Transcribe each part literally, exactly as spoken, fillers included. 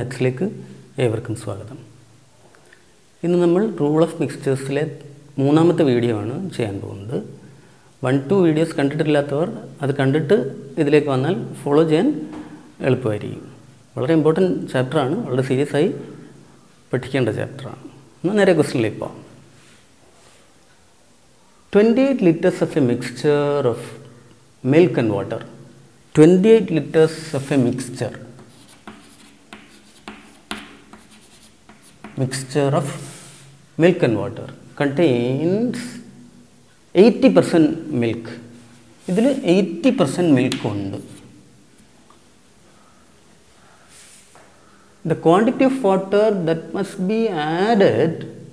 മാത്സിലേക്ക് ഏവർക്കും സ്വാഗതം. ഇന്ന് നമ്മൾ റൂൾ ഓഫ് മിക്സ്ചേഴ്സിലെ മൂന്നാമത്തെ വീഡിയോ ആണ് ചെയ്യാൻ പോകുന്നത്. വൺ ടു വീഡിയോസ് കണ്ടിട്ടില്ലാത്തവർ അത് കണ്ടിട്ട് ഇതിലേക്ക് വന്നാൽ ഫോളോ ചെയ്യാൻ എളുപ്പമായിരിക്കും. വളരെ ഇമ്പോർട്ടൻറ്റ് ചാപ്റ്ററാണ്, വളരെ സീരിയസ് ആയി പഠിക്കേണ്ട ചാപ്റ്ററാണ്. എന്നാൽ നേരെ ക്വസ്റ്റ്യനിലേക്ക് പോകാം. twenty-eight liters of a mixture of milk and water. twenty-eight liters of a mixture. Mixture of milk and water contains eighty percent milk. ഇതിൽ eighty percent milk ഉണ്ട്. The quantity of water that must be added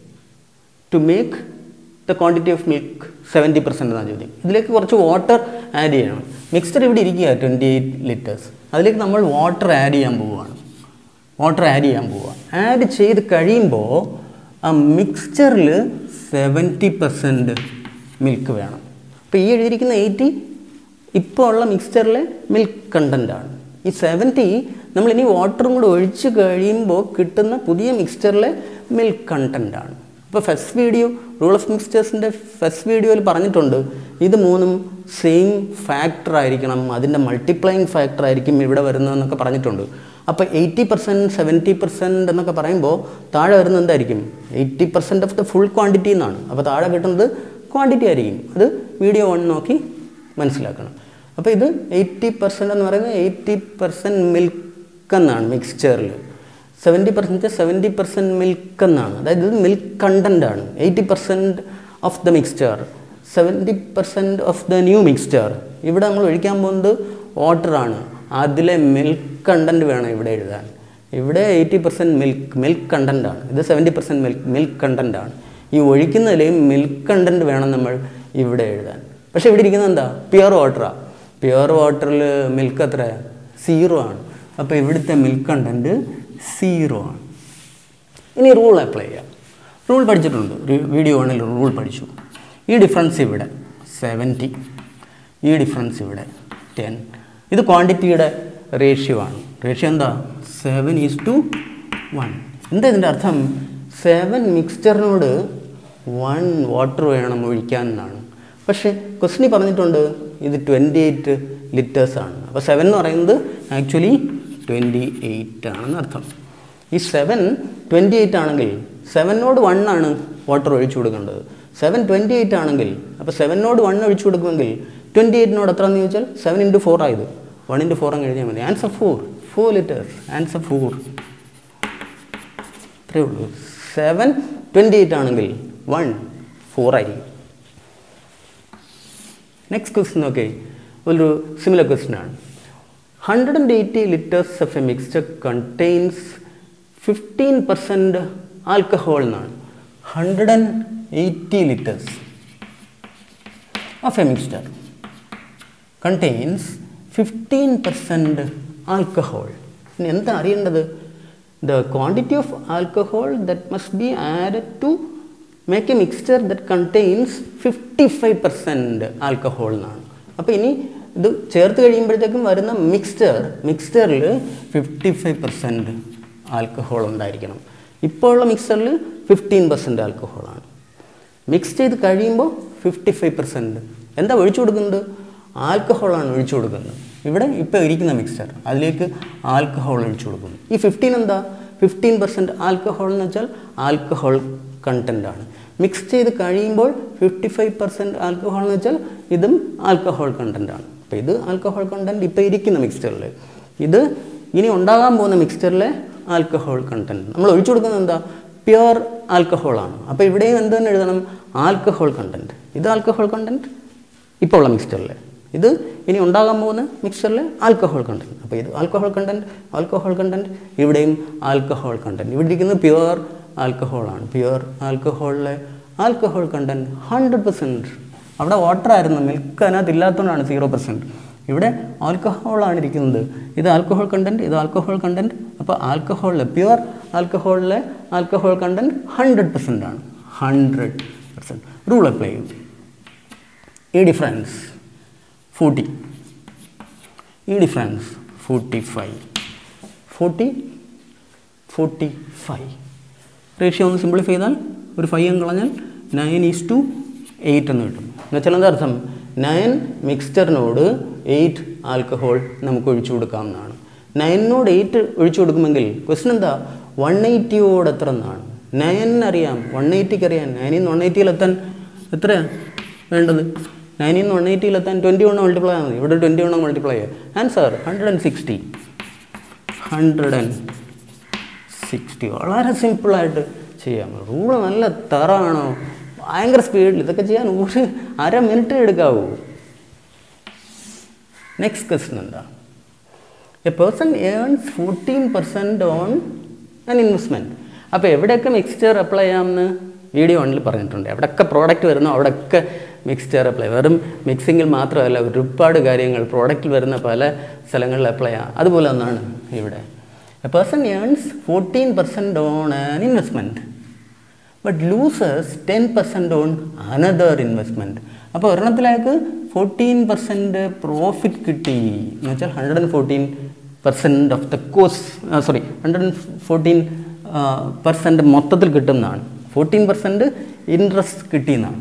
to make the quantity of milk seventy percent എന്നാണ് ചോദ്യം. ഇതിലേക്ക് കുറച്ച് water add ചെയ്യണം. Mixture ഇവിടെ ഇരിക്കുക twenty eight litres. അതിലേക്ക് നമ്മൾ വാട്ടർ ആഡ് ചെയ്യാൻ പോവുകയാണ്. വാട്ടർ ആഡ് ചെയ്യാൻ പോവുക. ആഡ് ചെയ്ത് കഴിയുമ്പോൾ ആ മിക്സ്ചറിൽ സെവൻറ്റി പെർസെൻറ്റ് മിൽക്ക് വേണം. അപ്പോൾ ഈ എഴുതിയിരിക്കുന്ന എയ്റ്റി ഇപ്പോൾ ഉള്ള മിക്സ്ചറിലെ മിൽക്ക് കണ്ടൻ്റാണ്. ഈ സെവൻറ്റി നമ്മളിനി വാട്ടറും കൂടെ ഒഴിച്ച് കഴിയുമ്പോൾ കിട്ടുന്ന പുതിയ മിക്സ്ചറിലെ മിൽക്ക് കണ്ടൻ്റാണ്. അപ്പോൾ ഫസ്റ്റ് വീഡിയോ റൂൾ ഓഫ് മിക്സ്ചേഴ്സിൻ്റെ ഫസ്റ്റ് വീഡിയോയിൽ പറഞ്ഞിട്ടുണ്ട്, ഇത് മൂന്നും സെയിം ഫാക്ടർ ആയിരിക്കണം, അതിൻ്റെ മൾട്ടിപ്ലൈയിങ് ഫാക്ടർ ആയിരിക്കും ഇവിടെ വരുന്നതെന്നൊക്കെ പറഞ്ഞിട്ടുണ്ട്. അപ്പോൾ എയ്റ്റി പെർസെൻറ്റ് സെവൻറ്റി പെർസെൻറ്റ് എന്നൊക്കെ പറയുമ്പോൾ താഴെ വരുന്നത് എന്തായിരിക്കും? Eighty percent of the full quantity എന്നാണ്. അപ്പോൾ താഴെ കിട്ടുന്നത് ക്വാണ്ടിറ്റി ആയിരിക്കും. അത് വീഡിയോ വൺ നോക്കി മനസ്സിലാക്കണം. അപ്പോൾ ഇത് എയ്റ്റി പെർസെൻറ്റ് എന്ന് പറയുന്നത് എയ്റ്റി പെർസെൻറ്റ് മിൽക്ക് എന്നാണ് മിക്സ്ചറിൽ. Seventy percent seventy percent milk എന്നാണ്. അതായത് ഇത് മിൽക്ക് കണ്ടൻ്റാണ്. Eighty percent of the mixture, seventy percent of the new mixture. ഇവിടെ നമ്മൾ ഒഴിക്കാൻ പോകുന്നത് വാട്ടറാണ്. അതിലെ മിൽക്ക് കണ്ടൻറ്റ് വേണം ഇവിടെ എഴുതാൻ. ഇവിടെ എയ്റ്റി പെർസെൻറ്റ് മിൽക്ക് മിൽക്ക് കണ്ടൻ്റാണ്. ഇത് സെവൻറ്റി പെർസെൻറ്റ് മിൽക്ക് മിൽക്ക് കണ്ടൻ്റാണ്. ഈ ഒഴിക്കുന്നതിലെയും മിൽക്ക് കണ്ടൻറ്റ് വേണം നമ്മൾ ഇവിടെ എഴുതാൻ. പക്ഷേ ഇവിടെ ഇരിക്കുന്നത് എന്താ? പ്യുവർ വാട്ടറാണ്. പ്യുവർ വാട്ടറിൽ മിൽക്ക് എത്ര? സീറോ ആണ്. അപ്പോൾ ഇവിടുത്തെ മിൽക്ക് കണ്ടൻറ്റ് സീറോ ആണ്. ഇനി റൂൾ അപ്ലൈ ചെയ്യാം. റൂൾ പഠിച്ചിട്ടുണ്ട്, വീഡിയോ വണ്ണിൽ റൂൾ പഠിച്ചു. ഈ ഡിഫറൻസ് ഇവിടെ സെവൻറ്റി, ഈ ഡിഫറൻസ് ഇവിടെ ടെൻ. ഇത് ക്വാണ്ടിറ്റിയുടെ റേഷ്യോ ആണ്. റേഷ്യോ എന്താ? Seven is to one. എന്താ ഇതിൻ്റെ അർത്ഥം? സെവൻ മിക്സ്ചറിനോട് വൺ വാട്ടർ വേണം ഒഴിക്കാൻ എന്നാണ്. പക്ഷേ ക്വസ്റ്റ്യൻ പറഞ്ഞിട്ടുണ്ട് ഇത് ട്വൻറ്റി എയ്റ്റ് ലിറ്റേഴ്സാണ്. അപ്പോൾ സെവൻ എന്ന് പറയുന്നത് ആക്ച്വലി ട്വൻറ്റി എയ്റ്റ് ആണെന്ന് അർത്ഥം. ഈ സെവൻ ട്വൻറ്റി എയ്റ്റ് ആണെങ്കിൽ സെവനോട് വൺ ആണ് വാട്ടർ ഒഴിച്ചു കൊടുക്കേണ്ടത്. സെവൻ ട്വൻറ്റി എയ്റ്റ് ആണെങ്കിൽ അപ്പോൾ സെവനോട് വൺ ഒഴിച്ചു കൊടുക്കുമെങ്കിൽ ട്വൻറ്റി എയ്റ്റിനോട് എത്ര എന്ന് ചോദിച്ചാൽ സെവൻ ഇൻറ്റു ഫോർ ആയത്. വൺ ഇൻറ്റു ഫോർ അങ്ങ് എഴുതിയാൽ മതി. Answer four. Four litres. Answer four. അത്രയേ ഉള്ളൂ. സെവൻ ട്വൻറ്റി എയ്റ്റ് ആണെങ്കിൽ വൺ ഫോർ ആയിരിക്കും. നെക്സ്റ്റ് ക്വസ്റ്റ്യൻ നോക്കേ, ഒരു സിമിലർ ക്വസ്റ്റ്യൻ ആണ്. Hundred and eighty litres of a mixture contains fifteen percent alcohol എന്നാണ്. Hundred and eighty litres of a mixture contains fifteen percent alcohol. ഇനി എന്താ അറിയേണ്ടത്? The quantity of alcohol that must be added to make a mixture that contains fifty five percent alcohol എന്നാണ്. അപ്പോൾ ഇനി ഇത് ചേർത്ത് കഴിയുമ്പോഴത്തേക്കും വരുന്ന മിക്സ്ചർ മിക്സ്ചറിൽ ഫിഫ്റ്റി ഫൈവ് പെർസെൻറ്റ് ആൽക്കഹോൾ ഉണ്ടായിരിക്കണം. ഇപ്പോൾ ഉള്ള മിക്സ്ചറിൽ ഫിഫ്റ്റീൻ പെർസെൻറ്റ് ആൽക്കഹോളാണ്. മിക്സ് ചെയ്ത് കഴിയുമ്പോൾ ഫിഫ്റ്റി ഫൈവ് പെർസെൻറ്റ് എന്താ ഒഴിച്ചു കൊടുക്കുന്നത്? ആൽക്കഹോളാണ് ഒഴിച്ചു കൊടുക്കുന്നത്. ഇവിടെ ഇപ്പോൾ ഇരിക്കുന്ന മിക്സ്ചർ അതിലേക്ക് ആൽക്കഹോൾ ഒഴിച്ചു കൊടുക്കുന്നു. ഈ ഫിഫ്റ്റീൻ എന്താ? ഫിഫ്റ്റീൻ പെർസെൻറ്റ് ആൽക്കഹോൾ എന്ന് വെച്ചാൽ ആൽക്കഹോൾ കണ്ടൻ്റാണ്. മിക്സ് ചെയ്ത് കഴിയുമ്പോൾ ഫിഫ്റ്റി ഫൈവ് പെർസെൻറ്റ് ആൽക്കഹോൾ എന്ന് വെച്ചാൽ ഇതും ആൽക്കഹോൾ കണ്ടൻ്റാണ്. അപ്പോൾ ഇത് ആൽക്കഹോൾ കണ്ടൻറ്റ് ഇപ്പോൾ ഇരിക്കുന്ന മിക്സ്ചറിൽ, ഇത് ഇനി ഉണ്ടാകാൻ പോകുന്ന മിക്സ്ചറിലെ ആൽക്കഹോൾ കണ്ടൻറ്റ്. നമ്മൾ ഒഴിച്ചു കൊടുക്കുന്നത് എന്താ? പ്യുവർ ആൽക്കഹോളാണ്. അപ്പോൾ ഇവിടെയും എന്ത് തന്നെ എഴുതണം? Alcohol content. ഇത് ആൽക്കഹോൾ കണ്ടൻറ്റ് ഇപ്പോൾ ഉള്ള മിക്സ്ചറിൽ, ഇത് ഇനി ഉണ്ടാകാൻ പോകുന്ന മിക്സ്ചറിലെ ആൽക്കഹോൾ കണ്ടൻറ്റ്. അപ്പോൾ ഇത് ആൽക്കഹോൾ കണ്ടൻറ്റ് ആൽക്കഹോൾ കണ്ടൻറ്റ്, ഇവിടെയും ആൽക്കഹോൾ കണ്ടൻറ്റ്. ഇവിടെ ഇരിക്കുന്നത് പ്യുവർ ആൽക്കഹോളാണ്. പ്യുവർ ആൽക്കഹോളിലെ ആൽക്കഹോൾ കണ്ടൻറ്റ് ഹൺഡ്രഡ് പെർസെൻറ്റ്. അവിടെ വാട്ടർ ആയിരുന്നു, മിൽക്ക് അതിനകത്ത് ഇല്ലാത്തതുകൊണ്ടാണ് സീറോ പെർസെൻറ്റ്. ഇവിടെ ആൽക്കഹോളാണ് ഇരിക്കുന്നത്. ഇത് ആൽക്കഹോൾ കണ്ടൻറ്റ്, ഇത് ആൽക്കഹോൾ കണ്ടൻറ്റ്. അപ്പോൾ ആൽക്കഹോളിലെ പ്യുവർ ആൽക്കഹോളിലെ ആൽക്കഹോൾ കണ്ടൻറ്റ് ഹൺഡ്രഡ് പെർസെൻ്റ് ആണ്. Hundred percent. റൂൾ അപ്ലൈ ചെയ്യും. ഈ ഡിഫറൻസ് ഫോർട്ടി, ഈ difference forty-five. forty forty five. Ratio ഒന്ന് സിംപ്ലിഫൈ ചെയ്താൽ ഒരു ഫൈവ് എന്ന് കളഞ്ഞാൽ നയൻ ഈസ് ടു എയ്റ്റ് എന്ന് കിട്ടും. എന്നുവെച്ചാൽ എന്താ അർത്ഥം? നയൻ മിക്സ്ചറിനോട് എയ്റ്റ് ആൽക്കഹോൾ നമുക്ക് ഒഴിച്ചു കൊടുക്കാവുന്നതാണ്. നയനോട് എയ്റ്റ് ഒഴിച്ചു കൊടുക്കുമെങ്കിൽ ക്വസ്റ്റൻ എന്താ? വൺ എയ്റ്റിയോട് എത്ര എന്നാണ്. നയൻ അറിയാം, വൺ എയ്റ്റിക്ക് അറിയാം. നയനിൽ നിന്ന് വൺ എയ്റ്റിയിലെത്താൻ എത്രയാണ് വേണ്ടത്? നയനിൽ നിന്ന് വൺ എയ്റ്റിയിലെത്താൻ ട്വൻറ്റി വൺ മൾട്ടിപ്ലൈ ആകുന്നത്. ഇവിടെ ട്വൻറ്റി വൺ മൾട്ടിപ്ലൈ ചെയ്യുക. Answer hundred and sixty. Hundred and sixty. വളരെ സിമ്പിളായിട്ട് ചെയ്യാം. റൂള് നല്ല തറാണോ, ഭയങ്കര സ്പീഡിൽ ഇതൊക്കെ ചെയ്യാൻ ഒരു അര മിനിറ്റ് എടുക്കാവൂ. നെക്സ്റ്റ് ക്വസ്റ്റൻ എന്താ? A person earns fourteen percent on an investment. അപ്പോൾ എവിടെയൊക്കെ മിക്സ്ചർ അപ്ലൈ ചെയ്യാമെന്ന് വീഡിയോ വണ്ണിൽ പറഞ്ഞിട്ടുണ്ട്. എവിടെയൊക്കെ പ്രോഡക്റ്റ് വരുന്നോ അവിടെയൊക്കെ മിക്സ്ചർ അപ്ലൈ. വെറും മിക്സിങ്ങിൽ മാത്രമല്ല, ഒരുപാട് കാര്യങ്ങൾ പ്രോഡക്റ്റിൽ വരുന്ന പല സ്ഥലങ്ങളിൽ അപ്ലൈ ചെയ്യാം. അതുപോലെ ഒന്നാണ് ഇവിടെ. A person earns fourteen percent on an investment but loses ten percent on another investment. അപ്പോൾ ഒരെണ്ണത്തിലേക്ക് ഫോർട്ടീൻ പെർസെൻറ്റ് പ്രോഫിറ്റ് കിട്ടി എന്ന് വെച്ചാൽ hundred and fourteen percent of the cost sorry hundred and fourteen percent മൊത്തത്തിൽ കിട്ടുന്നതാണ്. ഫോർട്ടീൻ പെർസെൻറ്റ് ഇൻട്രസ്റ്റ് കിട്ടിയെന്നാണ്.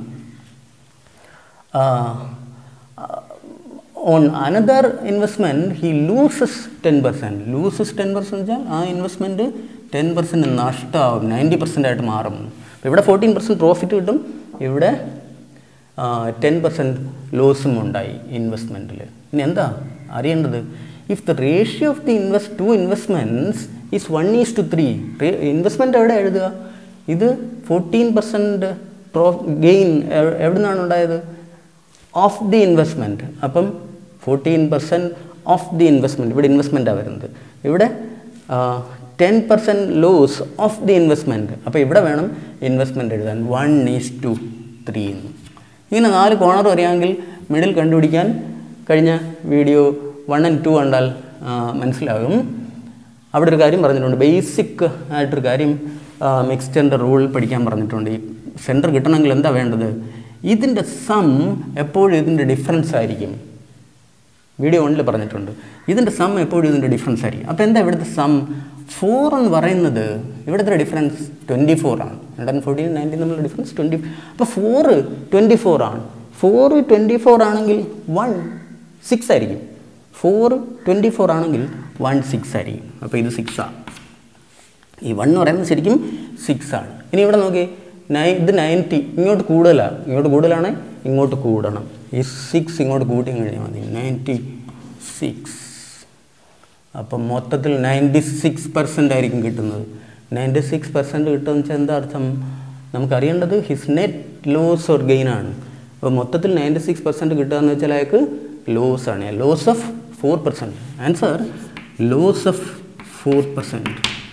On another investment he loses ten percent. Loses ten percent വെച്ചാൽ ആ ഇൻവെസ്റ്റ്മെൻറ്റ് ടെൻ പെർസെൻറ്റ് നഷ്ടമാവും, ninety percent ആയിട്ട് മാറും. ഇവിടെ ഫോർട്ടീൻ പെർസെൻറ്റ് പ്രോഫിറ്റ് കിട്ടും, ഇവിടെ ടെൻ പെർസെൻറ്റ് ലോസും ഉണ്ടായി ഇൻവെസ്റ്റ്മെൻറ്റിൽ. ഇനി എന്താ അറിയേണ്ടത്? If the ratio of the invest to investments is one is to three. Investment എവിടെ എഴുതുക? ഇത് ഫോർട്ടീൻ പെർസെൻറ്റ് പ്രോ ഗെയിൻ എവിടെ നിന്നാണ് ഉണ്ടായത്? Of the investment. അപ്പം fourteen percent of the investment, ഇവിടെ ഇൻവെസ്റ്റ്മെൻറ്റാണ് വരുന്നത്. ഇവിടെ ten percent loss of the investment. അപ്പോൾ ഇവിടെ വേണം ഇൻവെസ്റ്റ്മെൻറ്റ് എഴുതാൻ. വൺ ഈസ് ടു ത്രീ എന്ന്. ഇങ്ങനെ നാല് കോർണർ അറിയാമെങ്കിൽ മിഡിൽ കണ്ടുപിടിക്കാൻ കഴിഞ്ഞ വീഡിയോ വൺ ആൻഡ് ടു കണ്ടാൽ മനസ്സിലാകും. അവിടെ ഒരു കാര്യം പറഞ്ഞിട്ടുണ്ട്, ബേസിക് ആയിട്ടൊരു കാര്യം മിക്സ്ചറിൻ്റെ റൂൾ പഠിക്കാൻ പറഞ്ഞിട്ടുണ്ട്. ഈ സെൻറ്റർ കിട്ടണമെങ്കിൽ എന്താ വേണ്ടത്? ഇതിൻ്റെ സം എപ്പോഴും ഇതിൻ്റെ ഡിഫറൻസ് ആയിരിക്കും. വീഡിയോ വണ്ണിൽ പറഞ്ഞിട്ടുണ്ട്, ഇതിൻ്റെ സം എപ്പോഴും ഇതിൻ്റെ ഡിഫറൻസ് ആയിരിക്കും. അപ്പോൾ എന്താ ഇവിടുത്തെ സം? ഫോർ എന്ന് പറയുന്നത് ഇവിടുത്തെ ഡിഫറൻസ് ട്വൻറ്റി ഫോർ ആണ്. ഹൺഡ്രഡ് ഫോർട്ടീൻ നയൻറ്റീൻ തമ്മിലുള്ള ഡിഫറൻസ് ട്വൻറ്റി. അപ്പോൾ ഫോറ് ട്വൻറ്റി ഫോർ ആണ്. ഫോറ് ട്വൻറ്റി ഫോർ ആണെങ്കിൽ വൺ സിക്സ് ആയിരിക്കും. ഫോറ് ട്വൻറ്റി ഫോർ ആണെങ്കിൽ വൺ സിക്സ് ആയിരിക്കും. അപ്പോൾ ഇത് സിക്സാണ്. ഈ വൺ എന്ന് പറയുന്നത് ശരിക്കും സിക്സ് ആണ്. ഇനി ഇവിടെ നോക്കി, നയൻ ഇത് നയൻറ്റി, ഇങ്ങോട്ട് കൂടുതലാണ്. ഇങ്ങോട്ട് കൂടുതലാണ്, ഇങ്ങോട്ട് കൂടണം. ഈ സിക്സ് ഇങ്ങോട്ട് കൂട്ടി കഴിഞ്ഞാൽ മതി. Ninety six. അപ്പം മൊത്തത്തിൽ നയൻറ്റി സിക്സ് പെർസെൻ്റ് ആയിരിക്കും കിട്ടുന്നത്. നയൻറ്റി സിക്സ് പെർസെൻറ്റ് കിട്ടുമെന്ന് വെച്ചാൽ എന്താ അർത്ഥം? നമുക്കറിയേണ്ടത് his net loss or gain ആണ്. അപ്പോൾ മൊത്തത്തിൽ നയൻറ്റി സിക്സ് പെർസെൻറ്റ് കിട്ടുക എന്ന് വെച്ചാൽ അയാൾക്ക് ലോസ് ആണ്. Loss of four percent. Answer loss of four percent.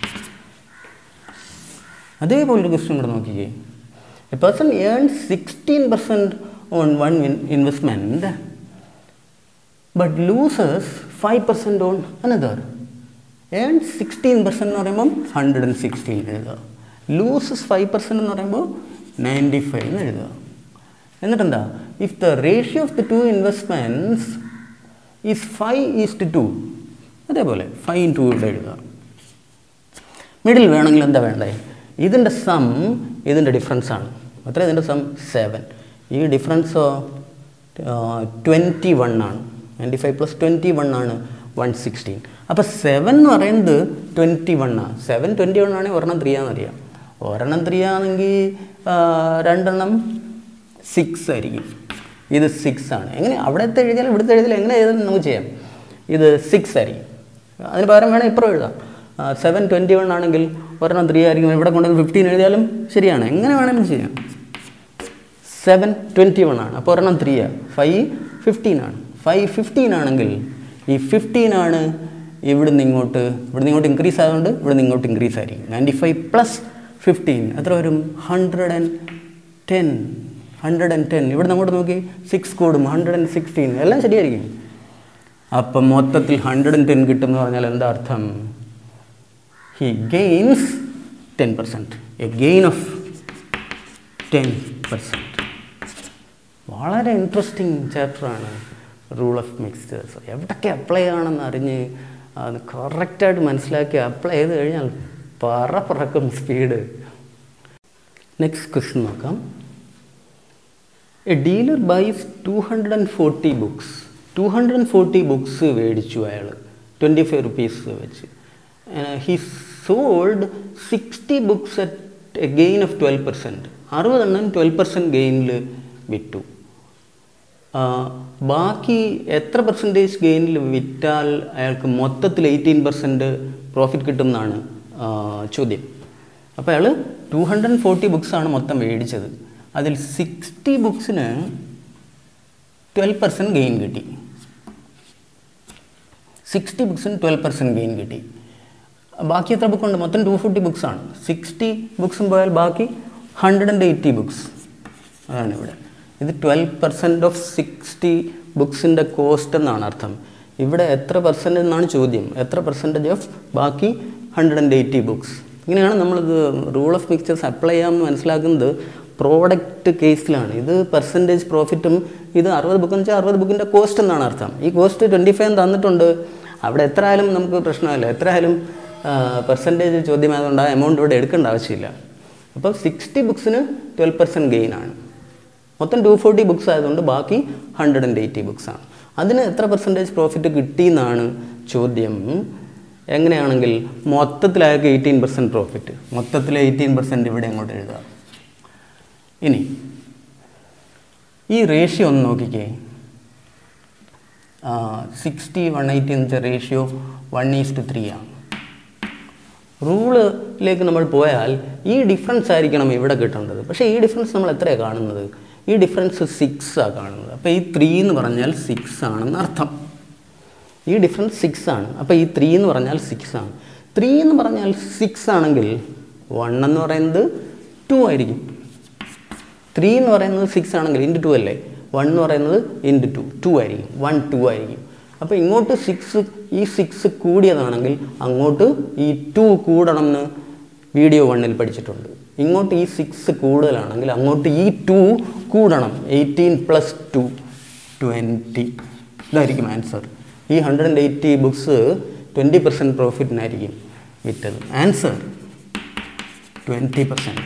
അതേപോലൊരു ക്വസ്റ്റ്യൻ കൂടെ നോക്കിക്കേ. A person earn sixteen percent on one investment but loses five percent on another. Earn sixteen percent എന്ന് പറയുമ്പം ഹൺഡ്രഡ് ആൻഡ് സിക്സ്റ്റീൻ എഴുതുക. Loses five percent എന്ന് പറയുമ്പോൾ ninety five എന്ന് എഴുതുക. എന്നിട്ടെന്താ? If the ratio of the two investments is five is to two, അതേപോലെ five in two ഇവിടെ എഴുതുക. മിഡിൽ വേണമെങ്കിൽ എന്താ വേണ്ടേ? ഇതിൻ്റെ സം ഇതിൻ്റെ ഡിഫറൻസാണ്. അത്ര ഇതിൻ്റെ സം സെവൻ. ഈ ഡിഫറൻസോ ട്വൻറ്റി വൺ ആണ്. Ninety five plus twenty one ആണ് വൺ സിക്സ്റ്റീൻ. അപ്പോൾ സെവൻ എന്ന് പറയുന്നത് ട്വൻറ്റി വൺ ആണ്. സെവൻ ട്വൻറ്റി വൺ ആണെങ്കിൽ ഒരെണ്ണം ത്രീ ആണെന്നറിയാം. ഒരെണ്ണം ത്രീ ആണെങ്കിൽ രണ്ടെണ്ണം സിക്സ് ആയിരിക്കും. ഇത് സിക്സ് ആണ്. എങ്ങനെ അവിടുത്തെ എഴുതിയാലും ഇവിടുത്തെ എഴുതിയാലും എങ്ങനെ എഴുതാൻ നമുക്ക് ചെയ്യാം? ഇത് സിക്സ് ആയിരിക്കും. അതിന് പകരം വേണം ഇപ്പുറം എഴുതാം. സെവൻ ട്വൻറ്റി വൺ ആണെങ്കിൽ ഒരെണ്ണം ത്രീ ആയിരിക്കും. ഇവിടെ കൊണ്ടുവന്ന് ഫിഫ്റ്റീൻ എഴുതിയാലും ശരിയാണ്. എങ്ങനെ വേണമെങ്കിലും ചെയ്യാം. സെവൻ ട്വൻറ്റി വൺ ആണ്, അപ്പോൾ ഒരെണ്ണം ത്രീ ആണ്. ഫൈവ് ഫിഫ്റ്റീൻ ആണ്. ഫൈവ് ഫിഫ്റ്റീൻ ആണെങ്കിൽ ഈ ഫിഫ്റ്റീൻ ആണ് ഇവിടുന്ന് ഇങ്ങോട്ട് ഇവിടുന്ന് ഇങ്ങോട്ട് ഇൻക്രീസ് ആയതുകൊണ്ട് ഇവിടുന്ന് ഇങ്ങോട്ട് ഇൻക്രീസ് ആയിരിക്കും. നയൻറ്റി ഫൈവ് പ്ലസ് ഫിഫ്റ്റീൻ എത്ര വരും? Hundred and ten. Hundred and ten. ഇവിടെ അങ്ങോട്ട് നോക്കി സിക്സ് കൂടും. Hundred and sixteen. എല്ലാം ശരിയായിരിക്കും. അപ്പം മൊത്തത്തിൽ ഹൺഡ്രഡ് ആൻഡ് ടെൻ കിട്ടും എന്ന് പറഞ്ഞാൽ എന്താ അർത്ഥം? he gains ten percent, a gain of ten percent. വളരെ ഇൻട്രസ്റ്റിംഗ് ചാപ്റ്ററാണ് റൂൾ ഓഫ് മിക്സ്ചേഴ്സ്. എവിടൊക്കെ അപ്ലൈ ആണെന്ന് അറിഞ്ഞ് അത് കറക്റ്റായിട്ട് മനസ്സിലാക്കി അപ്ലൈ ചെയ്ത് കഴിഞ്ഞാൽ പറ പറക്കും സ്പീഡ്. നെക്സ്റ്റ് ക്വസ്റ്റ്യൻ നോക്കാം. A dealer buys two hundred forty books. Two hundred forty books മേടിച്ചു അയാൾ ട്വൻറ്റി ഫൈവ് റുപ്പീസ് വെച്ച്. He sold sixty books at a gain of twelve percent. അറുപതെണ്ണം ട്വൽവ് പെർസെൻറ്റ് ഗെയിനിൽ വിറ്റു. ബാക്കി എത്ര പെർസെൻറ്റേജ് ഗെയിനിൽ വിറ്റാൽ അയാൾക്ക് മൊത്തത്തിൽ എയ്റ്റീൻ പെർസെൻറ്റ് പ്രോഫിറ്റ് കിട്ടും എന്നാണ് ചോദ്യം. അപ്പോൾ അയാൾ ടു ഹൺഡ്രഡ് ഫോർട്ടി ബുക്സാണ് മൊത്തം മേടിച്ചത്. അതിൽ സിക്സ്റ്റി ബുക്സിന് ട്വൽവ് പെർസെൻറ്റ് ഗെയിൻ കിട്ടി. സിക്സ്റ്റി ബുക്സിന് ട്വൽവ് പെർസെൻറ്റ് ഗെയിൻ കിട്ടി. ബാക്കി എത്ര ബുക്കുണ്ട്? മൊത്തം ടു ഫോർട്ടി ബുക്സാണ്. സിക്സ്റ്റി ബുക്സും പോയാൽ ബാക്കി ഹൺഡ്രഡ് ആൻഡ് എയ്റ്റി ബുക്സ്. അതാണ് ഇവിടെ. ഇത് ട്വൽവ് പെർസെൻറ്റ് ഓഫ് സിക്സ്റ്റി ബുക്സിൻ്റെ കോസ്റ്റ് എന്നാണ് അർത്ഥം. ഇവിടെ എത്ര പെർസെൻറ്റ് എന്നാണ് ചോദ്യം. എത്ര പെർസെൻറ്റേജ് ഓഫ് ബാക്കി ഹൺഡ്രഡ് ആൻഡ് എയ്റ്റി ബുക്സ്. ഇങ്ങനെയാണ് നമ്മളിത് റൂൾ ഓഫ് മിക്സ്ചേഴ്സ് അപ്ലൈ ചെയ്യാമെന്ന് മനസ്സിലാക്കുന്നത് പ്രോഡക്റ്റ് കേസിലാണ്. ഇത് പെർസെൻറ്റേജ് പ്രോഫിറ്റും ഇത് അറുപത് ബുക്ക് എന്ന് വെച്ചാൽ അറുപത് ബുക്കിൻ്റെ കോസ്റ്റ് എന്നാണ് അർത്ഥം. ഈ കോസ്റ്റ് ട്വൻറ്റി ഫൈവ് തന്നിട്ടുണ്ട്. അവിടെ എത്ര ആയാലും നമുക്ക് പ്രശ്നമില്ല. എത്ര ആയാലും പെർസെൻറ്റേജ് ചോദ്യമായതുകൊണ്ട് ആ എമൗണ്ട് ഇവിടെ എടുക്കേണ്ട ആവശ്യമില്ല. അപ്പോൾ സിക്സ്റ്റി ബുക്സിന് ട്വൽവ് പെർസെൻറ്റ് ഗെയിനാണ്. മൊത്തം ടു ഫോർട്ടി ബുക്സ് ആയതുകൊണ്ട് ബാക്കി ഹൺഡ്രഡ് ആൻഡ് എയ്റ്റി ബുക്സാണ്. അതിന് എത്ര പെർസെൻറ്റേജ് പ്രോഫിറ്റ് കിട്ടിയെന്നാണ് ചോദ്യം. എങ്ങനെയാണെങ്കിൽ മൊത്തത്തിലായക്ക് എയ്റ്റീൻ പെർസെൻറ്റ് പ്രോഫിറ്റ്. മൊത്തത്തിൽ എയ്റ്റീൻ പെർസെൻറ്റ് ഇവിടെ അങ്ങോട്ട് എഴുതുക. ഇനി ഈ റേഷ്യോ ഒന്ന് നോക്കിക്കേ. സിക്സ്റ്റി വൺ എയ്റ്റി എന്ന് വെച്ചാൽ ratio one is to three ആണ്. റൂളിലേക്ക് നമ്മൾ പോയാൽ ഈ ഡിഫറൻസ് ആയിരിക്കണം ഇവിടെ കിട്ടേണ്ടത്. പക്ഷേ ഈ ഡിഫറൻസ് നമ്മൾ എത്രയാണ് കാണുന്നത്? ഈ ഡിഫറൻസ് സിക്സാണ് കാണുന്നത്. അപ്പോൾ ഈ ത്രീ എന്ന് പറഞ്ഞാൽ സിക്സ് ആണെന്ന് അർത്ഥം. ഈ ഡിഫറൻസ് സിക്സ് ആണ്. അപ്പോൾ ഈ ത്രീ എന്ന് പറഞ്ഞാൽ സിക്സ് ആണ്. ത്രീ എന്ന് പറഞ്ഞാൽ സിക്സ് ആണെങ്കിൽ വൺ എന്ന് പറയുന്നത് ടു ആയിരിക്കും. ത്രീ എന്ന് പറയുന്നത് സിക്സ് ആണെങ്കിൽ ഇൻറ്റു ടു അല്ലേ. വൺ എന്ന് പറയുന്നത് ഇൻറ്റു ടു ടു ആയിരിക്കും. വൺ ടു ആയിരിക്കും. അപ്പോൾ ഇങ്ങോട്ട് സിക്സ് ഈ സിക്സ് കൂടിയതാണെങ്കിൽ അങ്ങോട്ട് ഈ ടു കൂടണം എന്ന് വീഡിയോ വണ്ണിൽ പഠിച്ചിട്ടുണ്ട്. ഇങ്ങോട്ട് ഈ സിക്സ് കൂടുതലാണെങ്കിൽ അങ്ങോട്ട് ഈ ടു കൂടണം. Eighteen plus two twenty. ഇതായിരിക്കും ആൻസർ. ഈ hundred and eighty books twenty percent പ്രോഫിറ്റിനായിരിക്കും വിറ്റത്. Answer twenty percent.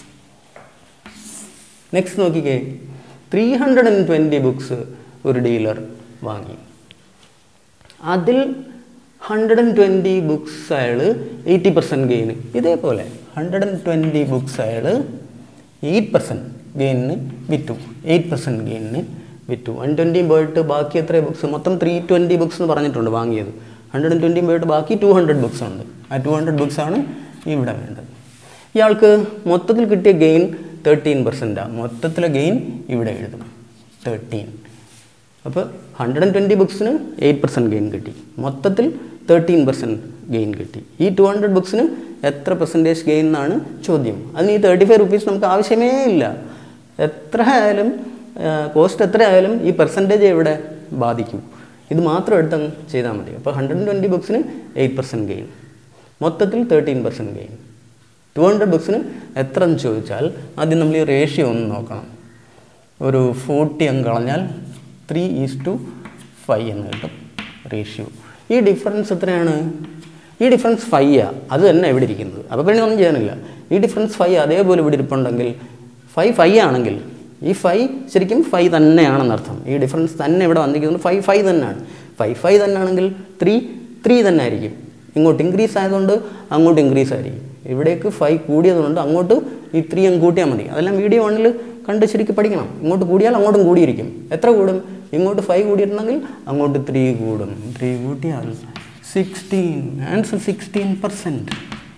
നെക്സ്റ്റ് നോക്കിക്കേ. Three hundred and twenty books ഒരു ഡീലർ വാങ്ങി. അതിൽ ഹൺഡ്രഡ് ആൻഡ് ട്വൻറ്റി ബുക്സ് അയാൾ എയ്റ്റി പെർസെൻറ്റ് ഗെയിന്. ഇതേപോലെ ഹൺഡ്രഡ് ആൻഡ് ട്വൻറ്റി ബുക്സ് അയാൾ എയ്റ്റ് പെർസെൻറ്റ് ഗെയിനിന് വിറ്റു. എയ്റ്റ് പെർസെൻറ്റ് ഗെയിനിന് വിറ്റു. വൺ ട്വൻറ്റിയും പോയിട്ട് ബാക്കി എത്ര ബുക്സ്? മൊത്തം ത്രീ ട്വൻറ്റി ബുക്സ് എന്ന് പറഞ്ഞിട്ടുണ്ട് വാങ്ങിയത്. ഹൺഡ്രഡ് ആൻഡ് ട്വൻറ്റിയും പോയിട്ട് ബാക്കി ടു ഹൺഡ്രഡ് ബുക്സ് ഉണ്ട്. ആ ടു ഹൺഡ്രഡ് ബുക്സാണ് ഇവിടെ വേണ്ടത്. ഇയാൾക്ക് മൊത്തത്തിൽ കിട്ടിയ ഗെയിൻ തേർട്ടീൻ പെർസെൻറ്റാണ്. മൊത്തത്തിലെ ഗെയിൻ ഇവിടെ എഴുതും തേർട്ടീൻ. അപ്പോൾ ഹൺഡ്രഡ് ആൻഡ് ട്വൻറ്റി ബുക്സിന് എയ്റ്റ് പെർസെൻറ്റ് ഗെയിൻ കിട്ടി. മൊത്തത്തിൽ തേർട്ടീൻ പെർസെൻറ്റ് ഗെയിൻ കിട്ടി. ഈ ടു ഹൺഡ്രഡ് ബുക്സിന് എത്ര പെർസെൻറ്റേജ് ഗെയിൻ എന്നാണ് ചോദ്യം. അതിന് ഈ തേർട്ടി ഫൈവ് റുപ്പീസ് നമുക്ക് ആവശ്യമേ ഇല്ല. എത്ര ആയാലും കോസ്റ്റ് എത്ര ആയാലും ഈ പെർസെൻറ്റേജ് ഇവിടെ ബാധിക്കും. ഇത് മാത്രം എടുത്തങ്ങ് ചെയ്താൽ മതി. അപ്പോൾ ഹൺഡ്രഡ് ആൻഡ് ട്വൻറ്റി ബുക്സിന് എയ്റ്റ് പെർസെൻറ്റ് ഗെയിൻ. മൊത്തത്തിൽ thirteen percent gain. Two hundred ബുക്സിന് എത്ര എന്ന് ചോദിച്ചാൽ ആദ്യം നമ്മൾ ഈ റേഷ്യോ ഒന്ന് നോക്കണം. ഒരു ഫോർട്ടി അങ്ങ് കളഞ്ഞാൽ ത്രീ ഈസ് ടു ഫൈവ് എന്ന് കിട്ടും റേഷ്യോ. ഈ ഡിഫറൻസ് എത്രയാണ്? ഈ ഡിഫറൻസ് ഫൈവ് ആണ്. അത് തന്നെ ഇവിടെ ഇരിക്കുന്നത്. അപ്പോൾ പിന്നെ ഒന്നും ചെയ്യാനില്ല. ഈ ഡിഫറൻസ് ഫൈവ് അതേപോലെ ഇവിടെ ഇരിപ്പുണ്ടെങ്കിൽ ഫൈവ് ഫൈവ് ആണെങ്കിൽ ഈ ഫൈവ് ശരിക്കും ഫൈവ് തന്നെയാണെന്നർത്ഥം. ഈ ഡിഫറൻസ് തന്നെ ഇവിടെ വന്നിരിക്കുന്നത് ഫൈവ് ഫൈവ് തന്നെയാണ്. ഫൈവ് ഫൈവ് തന്നെ ആണെങ്കിൽ ത്രീ ത്രീ തന്നെ ആയിരിക്കും. ഇങ്ങോട്ട് ഇൻക്രീസ് ആയതുകൊണ്ട് അങ്ങോട്ട് ഇൻക്രീസ് ആയിരിക്കും. ഇവിടേക്ക് ഫൈവ് കൂടിയതുകൊണ്ട് അങ്ങോട്ട് ഈ ത്രീ അങ്ങ് കൂട്ടിയാൽ മതി. അതെല്ലാം വീഡിയോ വണ്ണിൽ കണ്ട് ശരിക്കും പഠിക്കണം. ഇങ്ങോട്ട് കൂടിയാൽ അങ്ങോട്ടും കൂടിയിരിക്കും. എത്ര കൂടും? ഇങ്ങോട്ട് ഫൈവ് കൂടിയിട്ടുണ്ടെങ്കിൽ അങ്ങോട്ട് ത്രീ കൂടും. ത്രീ കൂട്ടിയാൽ sixteen. Answer sixteen percent.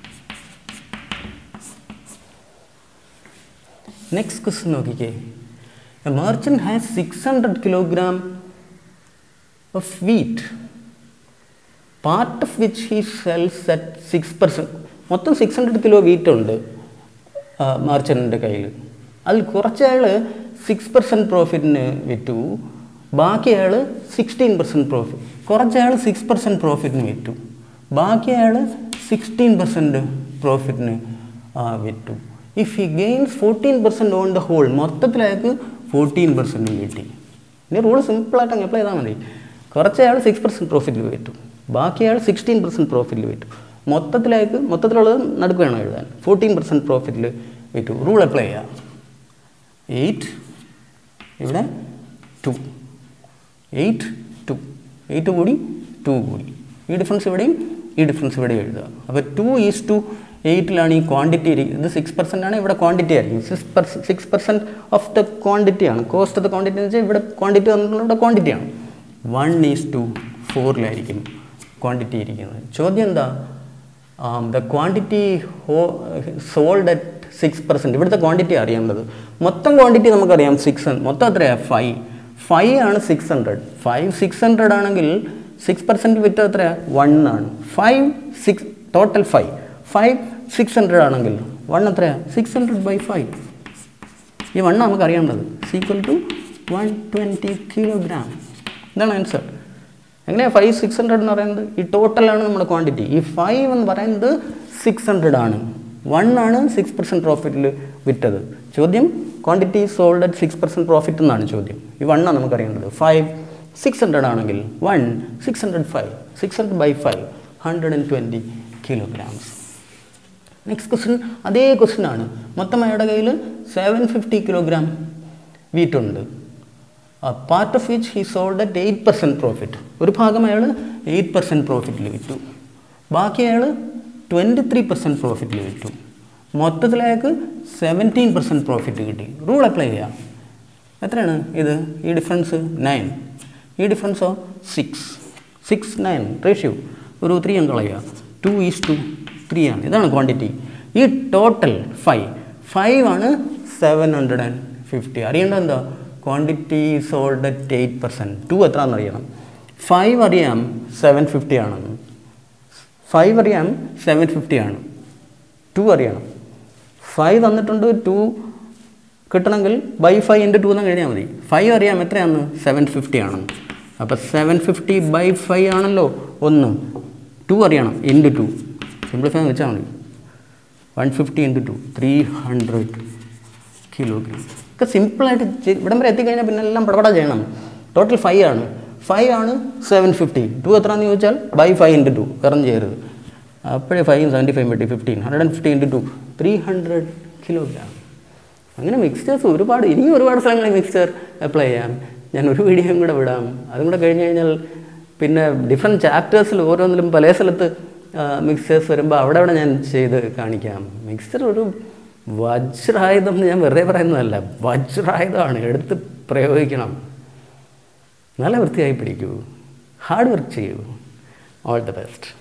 Next question നോക്കിക്കേ. A merchant has six hundred kilogram of wheat, part of which he sells at six percent. മൊത്തം സിക്സ് ഹൺഡ്രഡ് കിലോ വീറ്റ് ഉണ്ട് മെർച്ചൻറ്റിൻ്റെ കയ്യിൽ. അതിൽ കുറച്ച് അയാൾ സിക്സ് പെർസെൻറ്റ് പ്രോഫിറ്റിന് വിറ്റു. ബാക്കി അയാൾ സിക്സ്റ്റീൻ പെർസെൻറ്റ് പ്രോഫിറ്റ്. കുറച്ച് അയാൾ സിക്സ് പെർസെൻറ്റ് പ്രോഫിറ്റിന് വിറ്റു. ബാക്കി അയാൾ സിക്സ്റ്റീൻ പെർസെൻറ്റ് പ്രോഫിറ്റിന് വിറ്റു. If he gains fourteen percent on the whole, മൊത്തത്തിൽ അയാൾക്ക് ഫോർട്ടീൻ പെർസെൻറ്റ് കിട്ടി. ഇനി റൂൾ സിമ്പിളായിട്ട് അങ്ങ് അപ്ലൈ ചെയ്താൽ മതി. കുറച്ച് അയാൾ സിക്സ് പെർസെൻറ്റ് പ്രോഫിറ്റിൽ വിറ്റു. ബാക്കി അയാൾ സിക്സ്റ്റീൻ പെർസെൻറ്റ് പ്രോഫിറ്റിൽ വിറ്റു. മൊത്തത്തിലേക്ക് മൊത്തത്തിലുള്ളത് നടുക്ക് വേണം എഴുതാൻ. ഫോർട്ടീൻ പെർസെൻറ്റ് പ്രോഫിറ്റിൽ വിറ്റു. റൂൾ അപ്ലൈ ചെയ്യാം. എയ്റ്റ് ഇവിടെ ടു, എയ്റ്റ് ടു, എയ്റ്റ് കൂടി ടു കൂടി, ഈ ഡിഫറൻസ് ഇവിടെയും ഈ ഡിഫറൻസ് ഇവിടെ എഴുതുക. അപ്പോൾ ടു ഈസ് ടു എയ്റ്റിലാണ് ഈ ക്വാണ്ടിറ്റി ഇരിക്കുന്നത്. ഇത് സിക്സ് പെർസെൻ്റ് ആണ്, ഇവിടെ ക്വാണ്ടിറ്റി ആയിരിക്കും. Six per six percent of the ക്വാണ്ടിറ്റിയാണ്. കോസ്റ്റ് ഓഫ് ദ ക്വാണ്ടിറ്റി എന്ന് വെച്ചാൽ ഇവിടെ ക്വാണ്ടിറ്റി തന്നിട്ടുള്ള ഇവിടെ ക്വാണ്ടിറ്റിയാണ്. വൺ ഈസ് ടു ഫോറിലായിരിക്കും ക്വാണ്ടിറ്റി ഇരിക്കുന്നത്. ചോദ്യം എന്താ? The quantity who sold at six percent. ഇവിടുത്തെ ക്വാണ്ടിറ്റി അറിയേണ്ടത്. മൊത്തം ക്വാണ്ടിറ്റി നമുക്കറിയാം സിക്സ്, മൊത്തം എത്രയാണ്? ഫൈവ്. ഫൈവ് ആണ് six hundred. Five six hundred ആണെങ്കിൽ സിക്സ് പെർസെൻറ്റ് വിറ്റ് എത്രയാണ്? വൺ ആണ്. Five six total five. Five six hundred ആണെങ്കിൽ വൺ എത്രയാണ്? Six hundred by five. ഈ വൺ നമുക്ക് അറിയേണ്ടത്. Equal to one twenty kilogram. ഇതാണ് ആൻസർ. എങ്ങനെയാണ് ഫൈവ് സിക്സ് ഹൺഡ്രഡ് എന്ന് പറയുന്നത്? ഈ ടോട്ടലാണ് നമ്മുടെ ക്വാണ്ടിറ്റി. ഈ ഫൈവ് എന്ന് പറയുന്നത് സിക്സ് ഹൺഡ്രഡ് ആണ്. വൺ ആണ് സിക്സ് പെർസെൻറ്റ് പ്രോഫിറ്റിൽ വിറ്റത്. ചോദ്യം quantity sold at six percent profit എന്നാണ് ചോദ്യം. ഈ വണ്ണാണ് നമുക്കറിയേണ്ടത്. ഫൈവ് സിക്സ് ഹൺഡ്രഡ് ആണെങ്കിൽ one six hundred five, six hundred by five, hundred and twenty kilograms. Next question അതേ ക്വസ്റ്റ്യൻ ആണ്. മൊത്തം അയാളുടെ കയ്യിൽ സെവൻ ഫിഫ്റ്റി കിലോഗ്രാം വീറ്റുണ്ട്. Part of which he sold at eight percent profit. ഒരു ഭാഗം അയാൾ എയ്റ്റ് പെർസെൻറ്റ് പ്രോഫിറ്റിൽ വിറ്റു, ബാക്കി അയാൾ ട്വൻറ്റി ത്രീ പെർസെൻറ്റ് പ്രോഫിറ്റിൽ വിറ്റു. മൊത്തത്തിലേക്ക് സെവൻറ്റീൻ പെർസെൻറ്റ് പ്രോഫിറ്റ് കിട്ടി. റൂൾ അപ്ലൈ ചെയ്യാം. എത്രയാണ് ഇത്? ഈ ഡിഫറൻസ് നയൻ, ഈ ഡിഫറൻസോ സിക്സ്. സിക്സ് നയൻ റേഷ്യോ ഒരു ത്രീ അങ്ക് കളയുക. ടു ഈസ് ടു ത്രീ ആണ്. ഇതാണ് ക്വാണ്ടിറ്റി. ഈ ടോട്ടൽ ഫൈവ് ഫൈവ് ആണ് സെവൻ ഹൺഡ്രഡ് ആൻഡ് ഫിഫ്റ്റി. അറിയേണ്ടത് എന്താ? Quantity sold at eight percent. Two എത്രയാണെന്ന് അറിയണം. ഫൈവ് അറിയാം സെവൻ ഫിഫ്റ്റി ആണെന്ന്. ഫൈവ് അറിയാം സെവൻ ഫിഫ്റ്റി ആണ്. ടു അറിയണം. ഫൈവ് തന്നിട്ടുണ്ട്, ടു കിട്ടണമെങ്കിൽ ബൈ ഫൈവ് ഇൻറ്റു ടു എന്ന് കഴിഞ്ഞാൽ മതി. ഫൈവ് അറിയാം എത്രയാണെന്ന്? സെവൻ ഫിഫ്റ്റി ആണെന്ന്. അപ്പോൾ സെവൻ ഫിഫ്റ്റി ബൈ ഫൈവ് ആണല്ലോ ഒന്ന്. ടു അറിയണം, ഇൻറ്റു ടു. സിംപ്ലിഫൈ എന്ന് വെച്ചാൽ മതി. One fifty into two, three hundred kilogram. ഒക്കെ സിമ്പിളായിട്ട് ഇവിടം വരെ എത്തിക്കഴിഞ്ഞാൽ പിന്നെ എല്ലാം പടപട ചെയ്യണം. ടോട്ടൽ ഫൈവ് ആണ്. ഫൈവ് ആണ് സെവൻ ഫിഫ്റ്റി. ടു എത്രയാണെന്ന് ചോദിച്ചാൽ ബൈ ഫൈവ് ഇൻറ്റു ടു. വെറും ചെയ്യരുത്. അപ്പോഴേ ഫൈവ് സെവൻറ്റി ഫൈവ് പറ്റി fifteen, hundred and fifty into two, three hundred kilogram. അങ്ങനെ മിക്സ്ചേഴ്സ് ഒരുപാട്, ഇനിയും ഒരുപാട് സ്ഥലങ്ങളിൽ മിക്സ്ചർ അപ്ലൈ ചെയ്യാം. ഞാൻ ഒരു വീഡിയോയും കൂടെ വിടാം. അതും കൂടെ കഴിഞ്ഞ് കഴിഞ്ഞാൽ പിന്നെ ഡിഫറെൻറ്റ് ചാപ്റ്റേഴ്സിൽ ഓരോന്നിലും പല സ്ഥലത്ത് മിക്സ്ചേഴ്സ് വരുമ്പോൾ അവിടെ അവിടെ ഞാൻ ചെയ്ത് കാണിക്കാം. മിക്സ്ചർ ഒരു വജ്രായുധം ഞാൻ വെറുതെ പറയുന്നതല്ല, വജ്രായുധമാണ്. എടുത്ത് പ്രയോഗിക്കണം. നല്ല വൃത്തിയായി പിടിക്കൂ, ഹാർഡ് വർക്ക് ചെയ്യൂ. All the best.